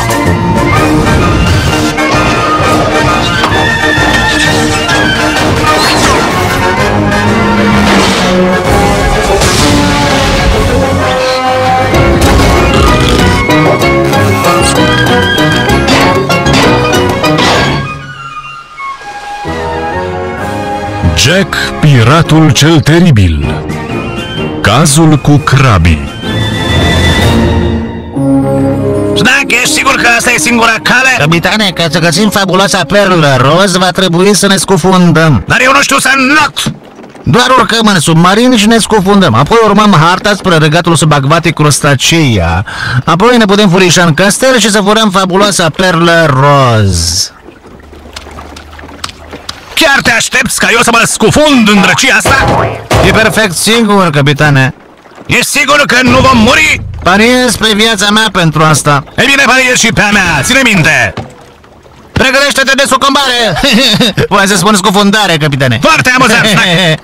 Jack, piratul cel teribil. Cazul cu crabii. Snack, ești sigur că asta e singura cale? Capitane, ca să găsim fabuloasa perlă roz, va trebui să ne scufundăm. Dar eu nu știu să not! Doar urcăm în submarin și ne scufundăm. Apoi urmăm harta spre regatul subacvatic Crustaceia. Apoi ne putem furișa în castel și să furăm fabuloasa perlă roz. Chiar te aștepți ca eu să mă scufund în drăcia asta? E perfect sigur, capitane. Ești sigur că nu vom muri? Pariez pe viața mea pentru asta. E bine, pariez și pe a mea, ține minte! Pregătește-te de sucombare! Voi să spun scufundare, capitane. Foarte amuzant, Snack!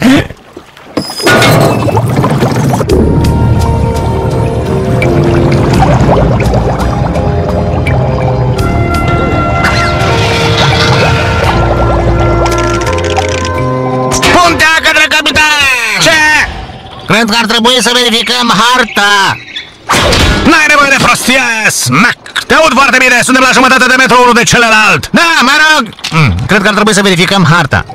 Puntea către capitane! Ce? Cred că ar trebui să verificăm harta. N-ai nevoie de prostie, Snack! Te aud foarte bine, suntem la jumătate de metru unul de celălalt! Da, mă rog! Cred că ar trebui să verificăm harta.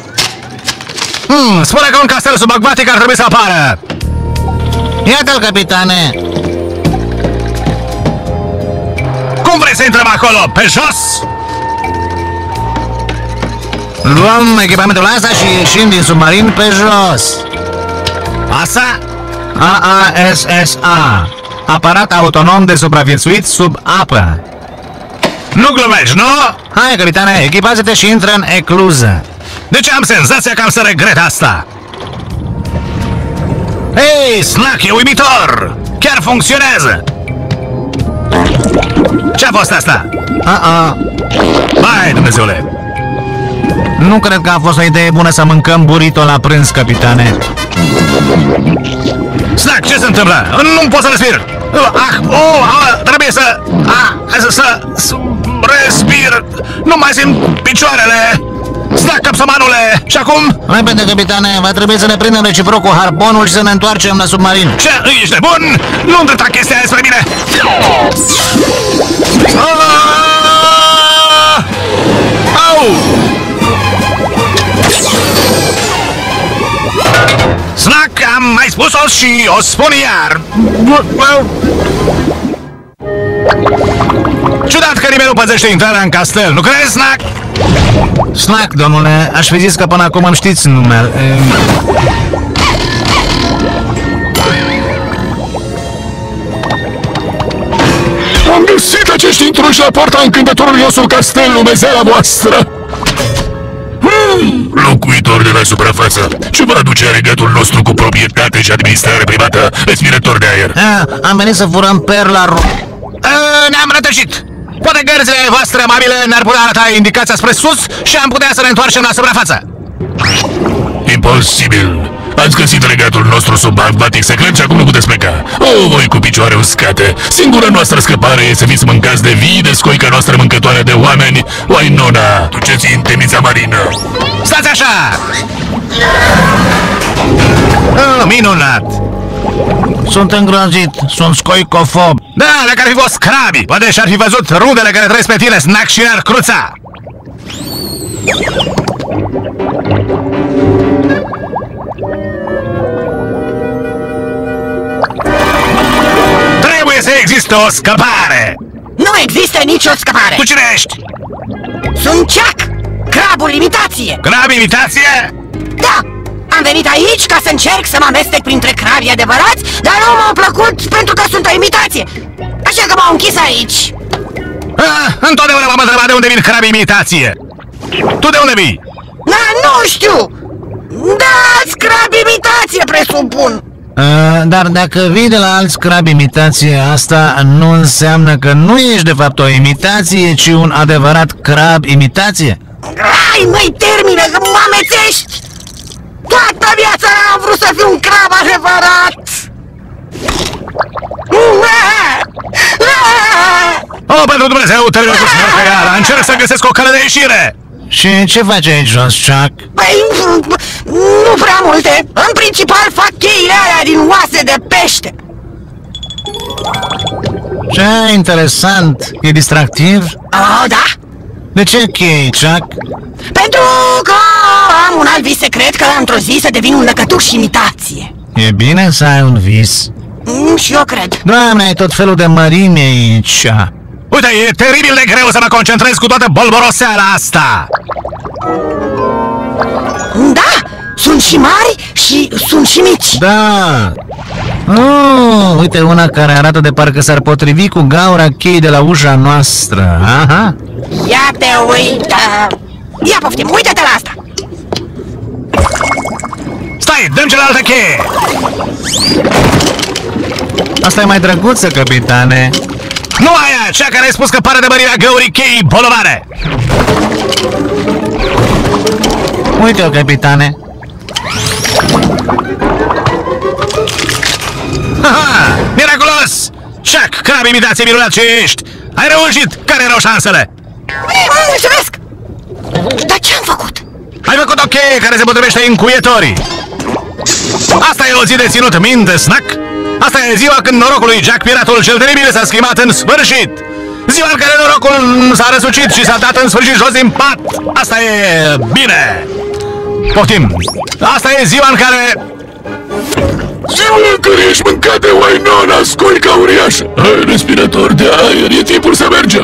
Spune că un castel subacvatic ar trebui să apară! Iată-l, capitane! Cum vrei să intrăm acolo? Pe jos? Luăm echipamentul ăsta și ieșim din submarin pe jos. Asta? AASSA. Aparat autonom de supraviețuit sub apă. Nu glumești, nu? Hai, capitane, echipați-te și intră în ecluză. De ce am senzația că am să regret asta? Hei, Snack, e uimitor! Chiar funcționează! Ce-a fost asta? Vai, Dumnezeule! Nu cred că a fost o idee bună să mâncăm burrito la prânz, capitane. Snack, ce se întâmplă? Nu pot să respir! Trebuie să respir! Nu mai simt picioarele! Snack, capsamanule! Și acum? Repede, capitane, va trebui să ne prindem reciproc cu harponul și să ne întoarcem la submarin. Ce? Ești nebun? Nu îndrepta chestia aia spre mine! Au! Snack, am mai spus-o și o spun iar! Ciudat că nimeni nu păzește intrarea în castel, nu crezi, Snack? Snack, domnule, aș fi zis că până acum îmi știți numele. Am găsit acești intruși la poarta încântătorului nostru castel, Dumnezeala voastră! Locuitori de la suprafață, ce vă aduce regatul nostru cu proprietate și administrare privată, respirator de aer? Am venit să furăm perla Ne-am rătăcit! Poate gărzile voastre amabile ne-ar putea arăta indicația spre sus și am putea să ne întoarcem la suprafață. Imposibil! Ați găsit regatul nostru subacvatic secret și acum nu puteți pleca. Voi cu picioare uscate! Singura noastră scăpare e să fiți mâncați de vii de scoica noastră mâncătoare de oameni. Wainona, duceți în temnița marină! Stați așa! Minunat! Sunt îngrozit, sunt scoicofob. Da, dacă ar fi fost crabii, poate și-ar fi văzut rudele care trăiesc pe tine, Snack, și ne-ar cruța! Trebuie să existe o scăpare! Nu există nicio scăpare! Tu cine ești? Sunt Jack, crabul imitație! Crab imitație? Da! Am venit aici ca să încerc să mă amestec printre crabii adevărați, dar nu m-au plăcut pentru că sunt o imitație! Așa că m-au închis aici! Întotdeauna m-am întrebat de unde vin crabii imitație! Tu de unde vii? Da, nu știu! Da-ți crab imitație, presupun! Dar dacă vii de la alți crabi imitație, asta nu înseamnă că nu ești de fapt o imitație, ci un adevărat crab imitație? Ai, măi, termină, că mă amețești! Toată viața am vrut să fiu un crab adevărat! Oh, pentru Dumnezeu, termină cu snorcăiala! Încerc să găsesc o cale de ieșire! Și ce faci aici jos, Chuck? Păi, nu prea multe. În principal fac cheile alea din oase de pește. Ce interesant. E distractiv? Oh, da? De ce chei, Chuck? Pentru că am un alt vis secret că într-o zi să devin un lăcătuș imitație. E bine să ai un vis. Și eu cred. Doamne, ai tot felul de mărimi aici. Uite, e teribil de greu să mă concentrez cu toată bolboroseala asta! Da, sunt și mari și sunt și mici. Da. Uite una care arată de parcă s-ar potrivi cu gaura cheii de la ușa noastră. Aha. Ia te uită. Ia poftim, uite-te la asta. Stai, dăm cealaltă cheie! Asta e mai drăguță, capitane. Nu aia, cea care ai spus că pare de mărirea găurii cheii bolovane! Uite-o, capitane. Haha, miraculos! Chuck, crab imitație minunat ce ești! Ai reușit! Care erau șansele? Mulțumesc! Dar ce-am făcut? Ai făcut o cheie care se potrivește încuietorii! Asta e o zi de ținut minte, Snack! Asta e ziua când norocul lui Jack Piratul cel teribil s-a schimbat în sfârșit! Ziua în care norocul s-a răsucit și s-a dat în sfârșit jos din pat! Asta e bine! Poftim! Asta e ziua în care... Ziua în care ești mâncat de Wainona, scoica uriașă. Hai, respirator de aer, e timpul să mergem.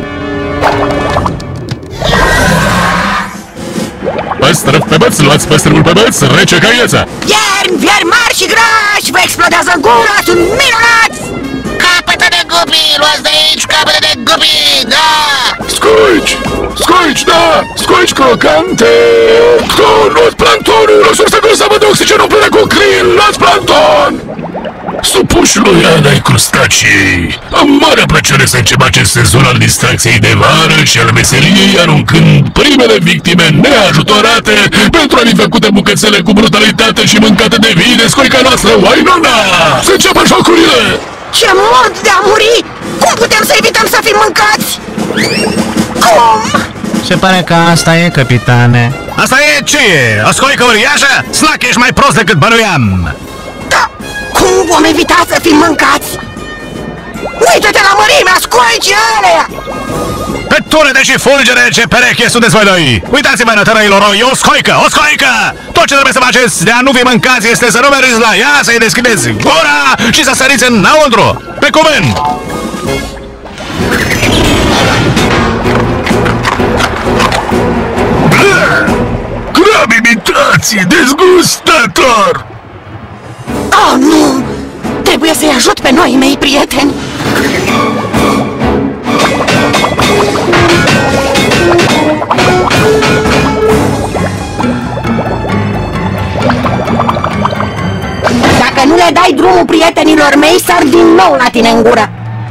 Păstrăv pe băț, luați păstrăvul pe băț, rece ca ieța. Vieri mari și grași, vă explodează gura, sunt minunați! Capete de gupi, luați de aici capete de gupi, da! Scoici, da! Scoici crocante! Luați planctonul, o sursă grozavă de oxigen umplere cu krill, luați plancton! Supuși lui ai crustacii! Am mare plăcere să încep acest sezon al distracției de vară și al meseriei, aruncând primele victime neajutorate pentru a fi făcute bucățele cu brutalitate și mâncate de vii de scoica noastră, Wainona! Să înceapă jocurile! Ce mod de a muri! Cum putem să evităm să fim mâncați? Cum? Se pare că asta e, capitane. Asta e ce e? O scoică uriașă? Snack, ești mai prost decât bănuiam! Da, cum vom evita să fim mâncați? Uită-te la mărimea scoicii alea! Pe tunete și fulgere, ce pereche sunteți voi doi! Uitați-vă, nătărăilor, e o scoică! O scoică! Tot ce trebuie să faceți de a nu fi mâncați este să nu mergeți la ea, să-i deschideți gura și să săriți înăuntru! Pe cuvânt! Crab imitație, dezgustator! Oh, nu! Trebuie să-i ajut pe noi mei prieteni! Dacă nu le dai drumul prietenilor mei, sar din nou la tine în gură!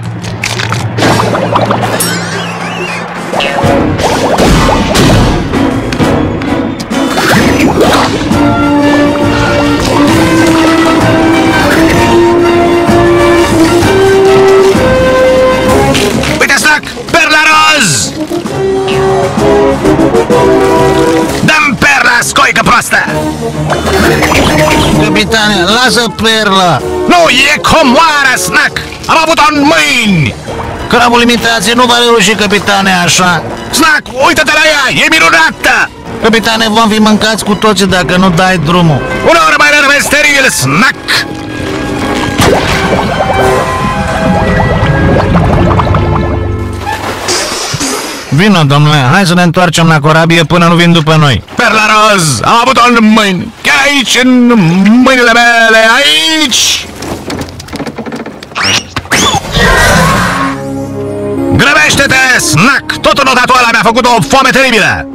Uite, Snack! Perla roz! Dăm perla, scoică proastă! Capitane, lasă perla. Nu, e comoară, Snack! Am avut-o în mâini! Crabul imitație nu va reuși, capitane, așa. Snack, uită-te la ea, e minunată! Capitane, vom fi mâncați cu toții dacă nu dai drumul. Uneori mai rău vezi teribil, Snack! Vino, domnule, hai să ne întoarcem la corabie până nu vin după noi. Perla roz, am avut-o în mâini, chiar aici, în mâinile mele, aici! Grăbește-te, Snack! Tot înotatul ăla mi-a făcut o foame teribilă!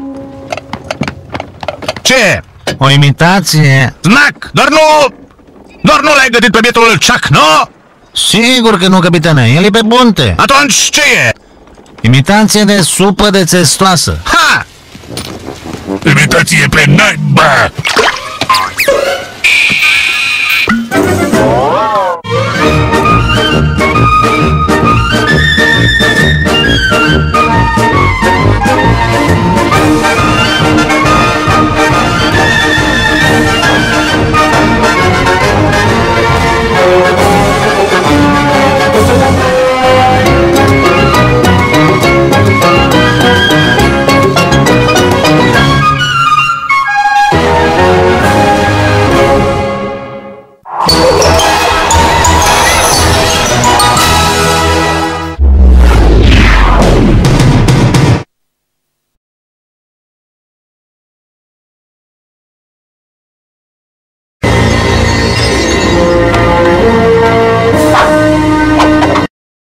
Ce? O imitație? Snack, doar nu l-ai gătit pe bietul Chuck, nu? Sigur că nu, capitane, el e pe bunte. Atunci ce e? Imitație de supă de țestoasă. Ha! Imitație pe naiba!